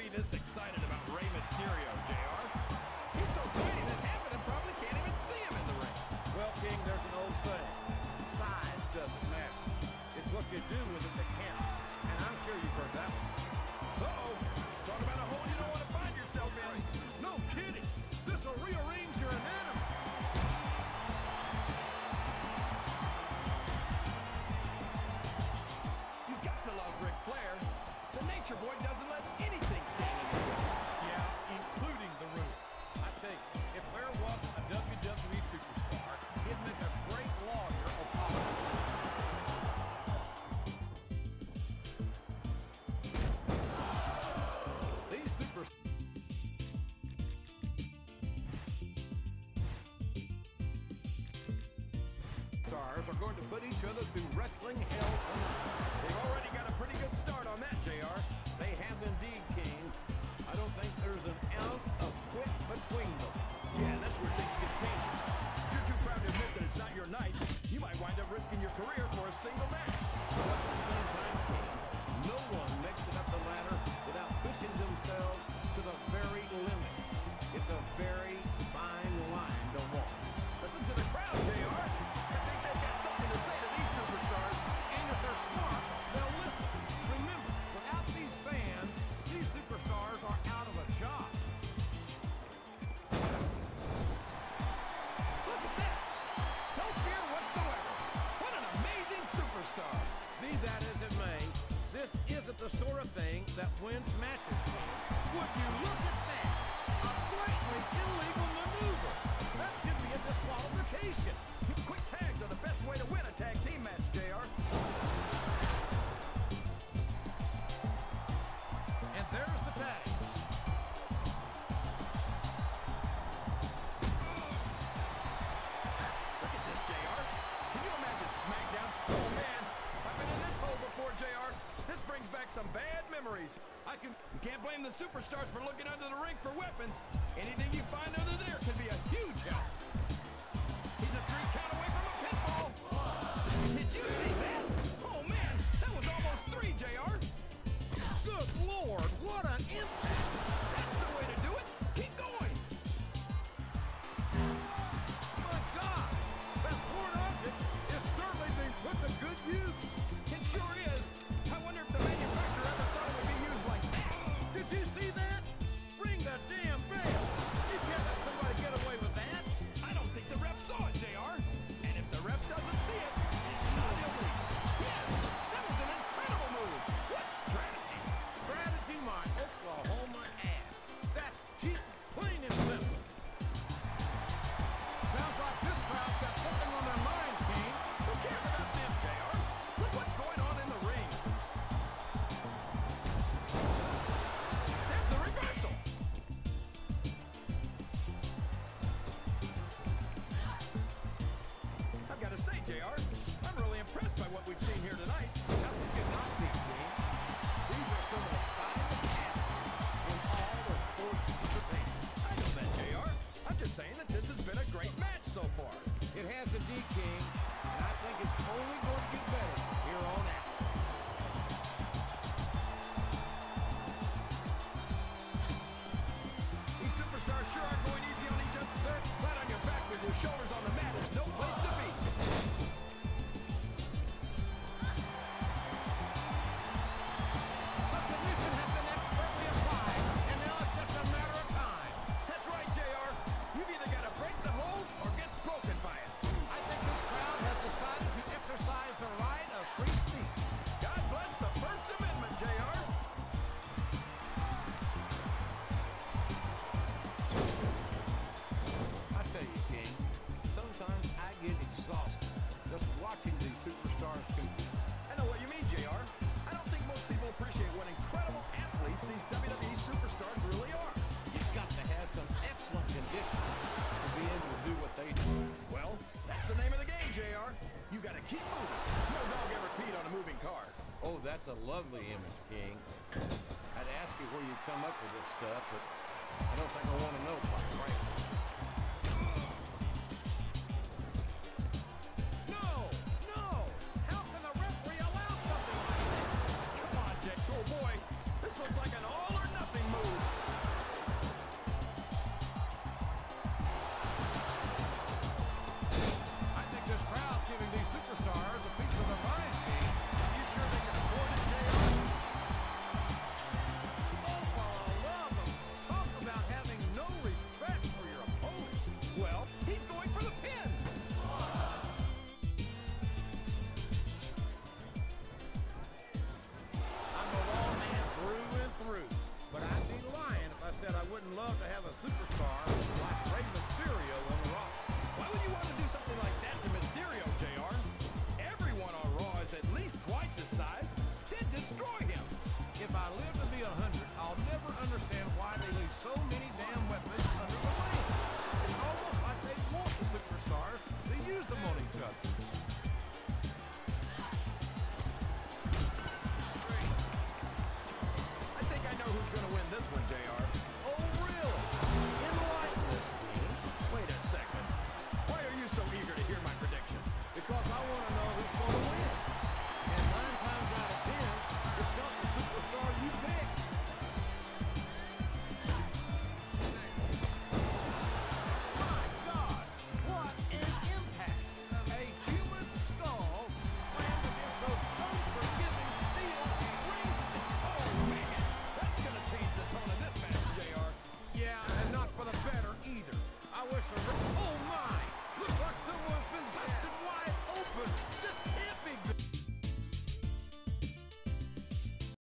be this excited about Rey Mysterio, JR? He's so tiny that half of them probably can't even see him in the ring. Well, King, there's an old saying. Size doesn't matter. It's what you do with it that counts. And I'm sure you've heard that one. Uh-oh. Talk about a hole you don't want to find yourself in. No kidding. This'll rearrange your anatomy. You've got to love Ric Flair. The Nature Boy doesn't let anything stand in his way. Yeah, including the room. I think if Flair was a WWE superstar, he'd make a great lawyer or politician. These superstars are going to put each other through wrestling hell tonight. They've already got a pretty good start on that, JR. They have indeed, King. I don't think there's an ounce of quit between them. Yeah, that's where things get dangerous. If you're too proud to admit that it's not your night, you might wind up risking your career for a single match. But at the same time, King, no one makes it up the ladder without pushing themselves to the very limit. It's a very fine line to walk. Listen to the crowd, JR. I think they've got something to say to these superstars. And if they're smart, they'll listen. Remember, without these fans, these superstars are out of a job. Look at that. No fear whatsoever. What an amazing superstar. Be that as it may, this isn't the sort of thing that wins matches, King. Would you look at that? A blatantly illegal maneuver. That should be a disqualification. Quick tags are the best way to win a tag team match, JR. And there's the tag. Look at this, JR. Can you imagine SmackDown? Oh, man. I've been in this hole before, JR. This brings back some bad memories. You can't blame the superstars for looking under the ring for weapons. Anything you find under there can be a huge help. He's a 3 count away from a pinfall. Did you see that? Oh, man. That was almost 3, JR. Good Lord, what an impact. That's the way to do it. Keep going. My God, that foreign object is certainly being put to good use. It sure is. I wonder if the manufacturer ever thought it would be used like that. Did you see that? Ring the damn bell. You can't let somebody get away with that. I don't think the ref saw it, JR. And if the ref doesn't see it, it's not illegal. Yes, that was an incredible move. What strategy? Strategy, my Oklahoma ass. That's cheap, plain and simple. Sounds like this crowd's got something on their minds, King. Who cares about them, JR? Look what's going on in the ring. There's the reversal. I've got to say, JR, I'm really impressed by what we've seen here tonight. How could you not be, King? These are some of the finest athletes in all of sports entertainment. I know that, JR. I'm just saying that this has been a great match so far. It has indeed, King, and I think it's only going to get better from here on out. These superstars sure are going easy on each other. Flat on your back with your shoulders on the mat is no place to be. The submission has been expertly applied, and now it's just a matter of time. That's right, JR. You've either got to break the hold or get broken by it. I think this crowd has decided to exercise the right of free speech. God bless the First Amendment, JR. I tell you, King, sometimes I get exhausted just watching these superstars compete. I know what you mean, JR. I don't think most people appreciate what incredible athletes these WWE superstars really are. You've got to have some excellent conditioning to be able to do what they do. Well, that's the name of the game, JR. You got to keep moving. No dog ever peed on a moving car. Oh, that's a lovely image, King. I'd ask you where you come up with this stuff, but I don't think I want to know, quite frankly. No! How can the referee allow something like that? Come on, Jet. Oh, boy. This looks like an all-or-nothing move. understand why they leave so many damn weapons under the ring. It's almost like they want the superstars to use them on each other.